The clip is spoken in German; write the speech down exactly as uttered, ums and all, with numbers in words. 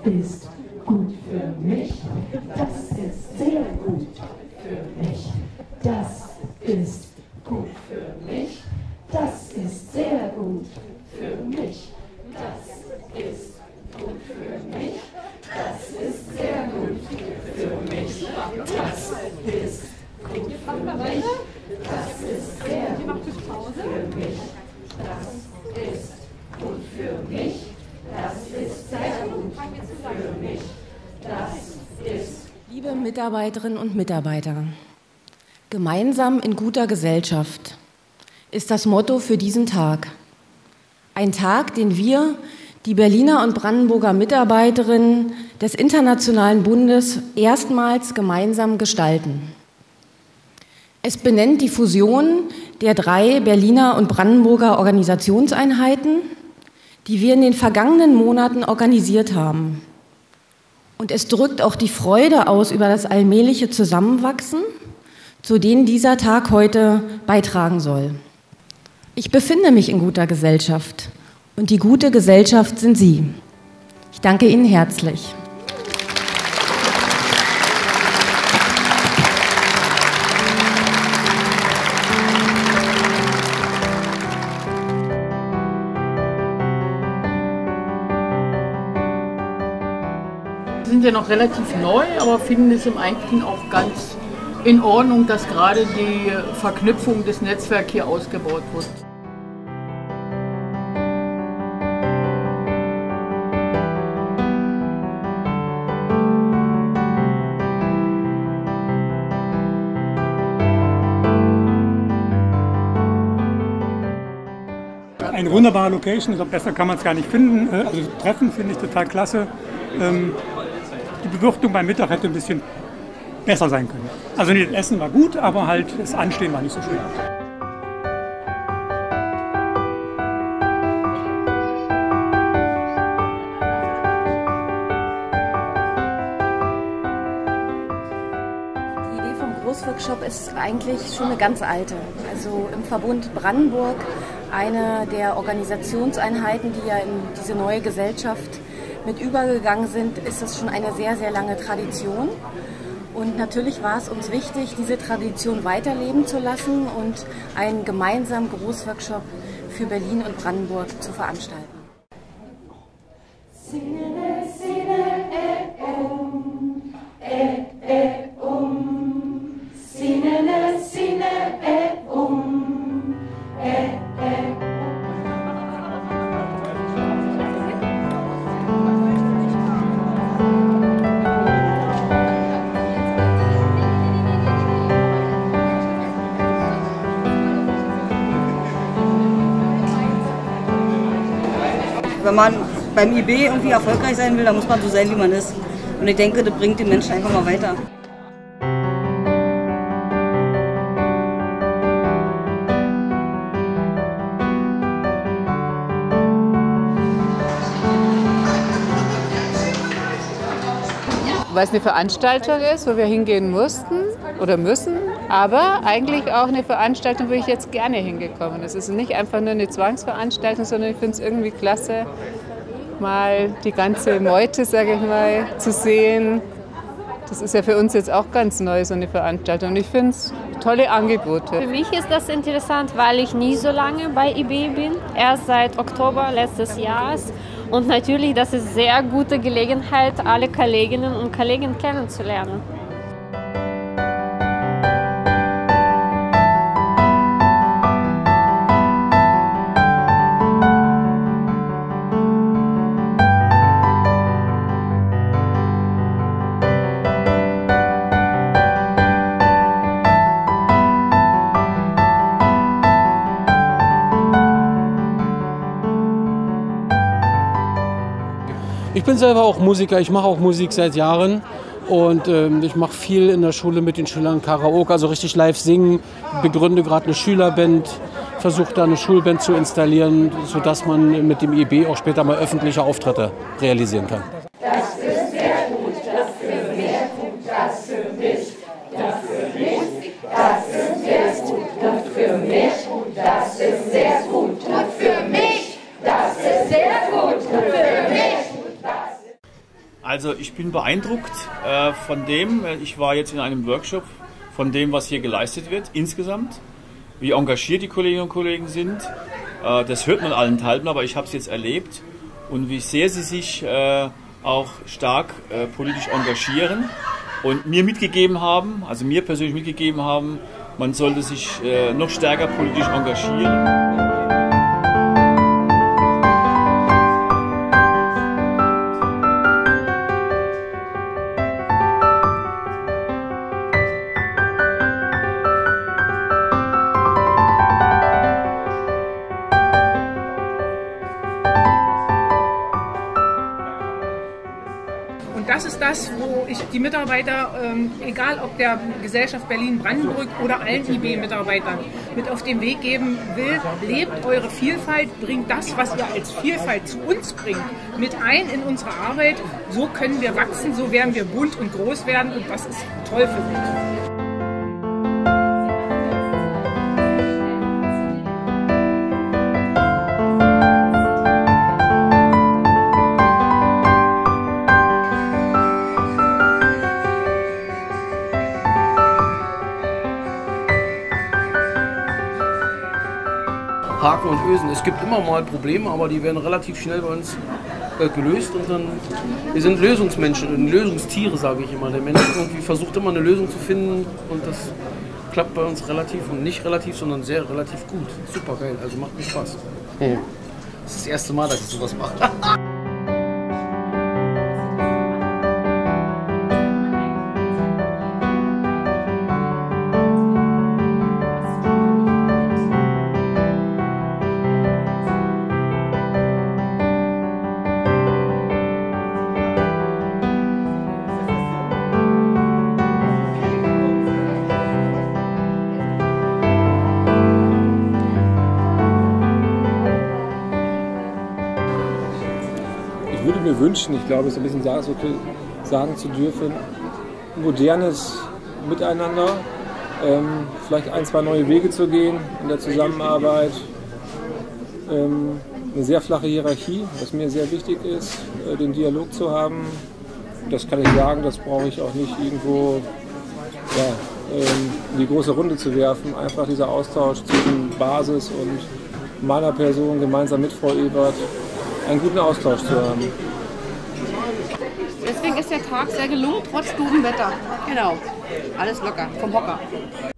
ist gut für mich, das ist sehr gut für mich, das ist gut für mich, das ist sehr gut für mich, das ist gut für mich, das ist sehr gut für mich, das ist gut für mich, das ist sehr gut für mich, das ist gut für mich, das ist sehr gut für mich, das ist. Liebe Mitarbeiterinnen und Mitarbeiter, gemeinsam in guter Gesellschaft ist das Motto für diesen Tag. Ein Tag, den wir, die Berliner und Brandenburger Mitarbeiterinnen des Internationalen Bundes, erstmals gemeinsam gestalten. Es benennt die Fusion der drei Berliner und Brandenburger Organisationseinheiten, die wir in den vergangenen Monaten organisiert haben. Und es drückt auch die Freude aus über das allmähliche Zusammenwachsen, zu dem dieser Tag heute beitragen soll. Ich befinde mich in guter Gesellschaft und die gute Gesellschaft sind Sie. Ich danke Ihnen herzlich. Wir sind ja noch relativ neu, aber finden es im Eigentlichen auch ganz in Ordnung, dass gerade die Verknüpfung des Netzwerks hier ausgebaut wird. Eine wunderbare Location, also besser kann man es gar nicht finden. Also das Treffen finde ich total klasse. Die Bewirtung beim Mittag hätte ein bisschen besser sein können. Also das Essen war gut, aber halt das Anstehen war nicht so schön. Die Idee vom Großworkshop ist eigentlich schon eine ganz alte. Also im Verbund Brandenburg, eine der Organisationseinheiten, die ja in diese neue Gesellschaft mit übergegangen sind, ist es schon eine sehr, sehr lange Tradition. Und natürlich war es uns wichtig, diese Tradition weiterleben zu lassen und einen gemeinsamen Großworkshop für Berlin und Brandenburg zu veranstalten. Sinne, sinne, e, um, e, e, um. Sinne, sinne, e, um, e, e. Wenn man beim I B irgendwie erfolgreich sein will, dann muss man so sein, wie man ist. Und ich denke, das bringt die Menschen einfach mal weiter. Weil es eine Veranstaltung ist, wo wir hingehen mussten oder müssen, aber eigentlich auch eine Veranstaltung, wo ich jetzt gerne hingekommen bin. Es ist nicht einfach nur eine Zwangsveranstaltung, sondern ich finde es irgendwie klasse, mal die ganze Meute, sage ich mal, zu sehen. Das ist ja für uns jetzt auch ganz neu, so eine Veranstaltung. Und ich finde es tolle Angebote. Für mich ist das interessant, weil ich nie so lange bei I B bin, erst seit Oktober letztes Jahres. Und natürlich, das ist eine sehr gute Gelegenheit, alle Kolleginnen und Kollegen kennenzulernen. Ich bin selber auch Musiker, ich mache auch Musik seit Jahren und ähm, ich mache viel in der Schule mit den Schülern Karaoke, also richtig live singen, begründe gerade eine Schülerband, versuche da eine Schulband zu installieren, sodass man mit dem I B auch später mal öffentliche Auftritte realisieren kann. Das ist sehr gut, das für mich, das für mich, das für mich, das ist sehr gut, das für mich, das ist sehr gut, das für mich, das ist sehr gut, das für mich. Also ich bin beeindruckt äh, von dem, ich war jetzt in einem Workshop, von dem, was hier geleistet wird insgesamt, wie engagiert die Kolleginnen und Kollegen sind. Äh, das hört man allenthalben, aber ich habe es jetzt erlebt und wie sehr sie sich äh, auch stark äh, politisch engagieren und mir mitgegeben haben, also mir persönlich mitgegeben haben, man sollte sich äh, noch stärker politisch engagieren. Und das ist das, wo ich die Mitarbeiter, ähm, egal ob der Gesellschaft Berlin-Brandenburg oder allen I B-Mitarbeitern, mit auf den Weg geben will. Lebt eure Vielfalt, bringt das, was ihr als Vielfalt zu uns bringt, mit ein in unsere Arbeit. So können wir wachsen, so werden wir bunt und groß werden und das ist toll für mich. Haken und Ösen. Es gibt immer mal Probleme, aber die werden relativ schnell bei uns äh, gelöst und dann, wir sind Lösungsmenschen und Lösungstiere, sage ich immer. Der Mensch irgendwie versucht immer eine Lösung zu finden und das klappt bei uns relativ und nicht relativ, sondern sehr relativ gut. Super geil, also macht mir Spaß. Hm. Das ist das erste Mal, dass ich sowas mache. Ich würde mir wünschen, ich glaube, es ist ein bisschen sagen zu dürfen, modernes Miteinander, ähm, vielleicht ein, zwei neue Wege zu gehen in der Zusammenarbeit, ähm, eine sehr flache Hierarchie, was mir sehr wichtig ist, äh, den Dialog zu haben. Das kann ich sagen, das brauche ich auch nicht irgendwo ja, ähm, in die große Runde zu werfen. Einfach dieser Austausch zwischen Basis und meiner Person gemeinsam mit Frau Ebert, einen guten Austausch zu haben. Deswegen ist der Tag sehr gelungen, trotz gutem Wetter. Genau, alles locker, vom Hocker.